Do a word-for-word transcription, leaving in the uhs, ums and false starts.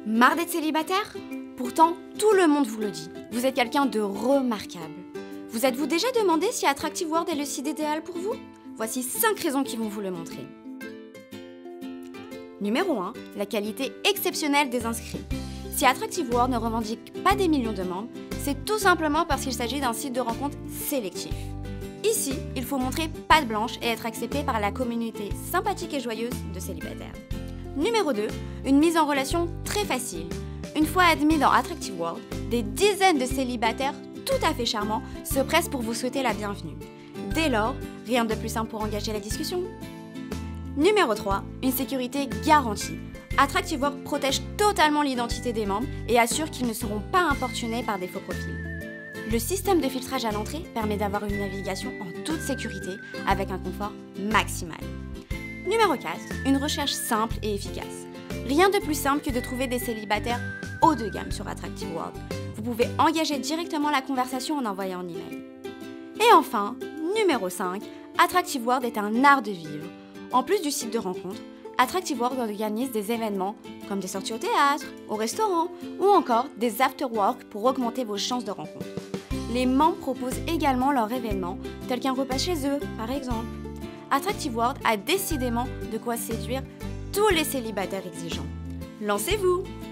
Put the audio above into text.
Marre d'être célibataire? Pourtant, tout le monde vous le dit. Vous êtes quelqu'un de remarquable. Vous êtes-vous déjà demandé si Attractive World est le site idéal pour vous? Voici cinq raisons qui vont vous le montrer. Numéro un. La qualité exceptionnelle des inscrits. Si Attractive World ne revendique pas des millions de membres, c'est tout simplement parce qu'il s'agit d'un site de rencontre sélectif. Ici, il faut montrer patte blanche et être accepté par la communauté sympathique et joyeuse de célibataires. Numéro deux. Une mise en relation très facile. Une fois admis dans Attractive World, des dizaines de célibataires tout à fait charmants se pressent pour vous souhaiter la bienvenue. Dès lors, rien de plus simple pour engager la discussion. Numéro trois. Une sécurité garantie. Attractive World protège totalement l'identité des membres et assure qu'ils ne seront pas importunés par des faux profils. Le système de filtrage à l'entrée permet d'avoir une navigation en toute sécurité avec un confort maximal. Numéro quatre. Une recherche simple et efficace. Rien de plus simple que de trouver des célibataires haut de gamme sur Attractive World. Vous pouvez engager directement la conversation en envoyant un email. Et enfin, numéro cinq. Attractive World est un art de vivre. En plus du site de rencontre, Attractive World organise des événements comme des sorties au théâtre, au restaurant ou encore des after-work pour augmenter vos chances de rencontre. Les membres proposent également leurs événements, tels qu'un repas chez eux, par exemple. Attractive World a décidément de quoi séduire tous les célibataires exigeants. Lancez-vous!